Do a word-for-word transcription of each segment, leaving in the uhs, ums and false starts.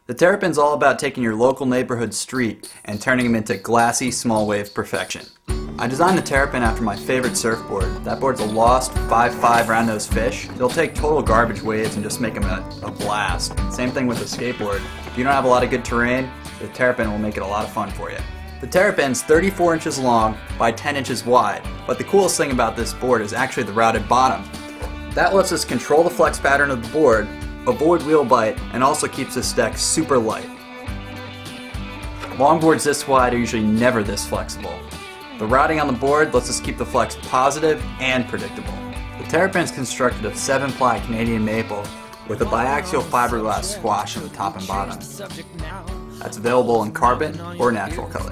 The Terrapin's all about taking your local neighborhood street and turning them into glassy, small wave perfection. I designed the Terrapin after my favorite surfboard. That board's a Lost five five round nose fish. It'll take total garbage waves and just make them a, a blast. Same thing with the skateboard. If you don't have a lot of good terrain, the Terrapin will make it a lot of fun for you. The Terrapin's thirty-four inches long by ten inches wide, but the coolest thing about this board is actually the routed bottom. That lets us control the flex pattern of the board, avoid wheel bite, and also keeps this deck super light. Longboards this wide are usually never this flexible. The routing on the board lets us keep the flex positive and predictable. The Terrapin is constructed of seven ply Canadian maple with a biaxial fiberglass squash in the top and bottom. That's available in carbon or natural color.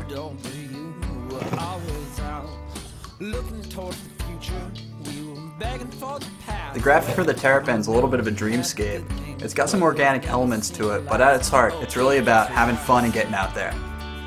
The graphic for the Terrapin is a little bit of a dreamscape. It's got some organic elements to it, but at its heart, it's really about having fun and getting out there.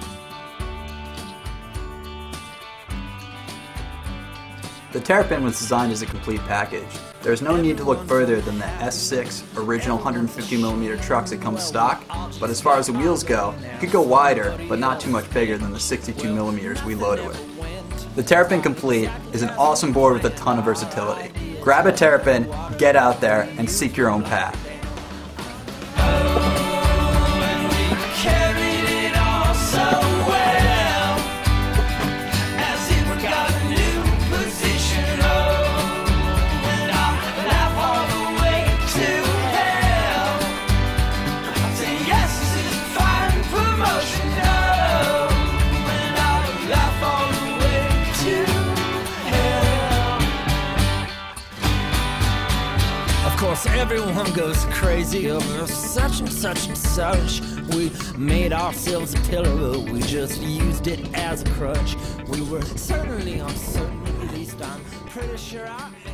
The Terrapin was designed as a complete package. There's no need to look further than the S six original one hundred fifty millimeter trucks that come stock, but as far as the wheels go, you could go wider, but not too much bigger than the sixty-two millimeters we loaded with. The Terrapin Complete is an awesome board with a ton of versatility. Grab a Terrapin, get out there, and seek your own path. Of course, everyone goes crazy over such and such and such. We made ourselves a pillow, but we just used it as a crutch. We were certainly uncertain, at least I'm pretty sure I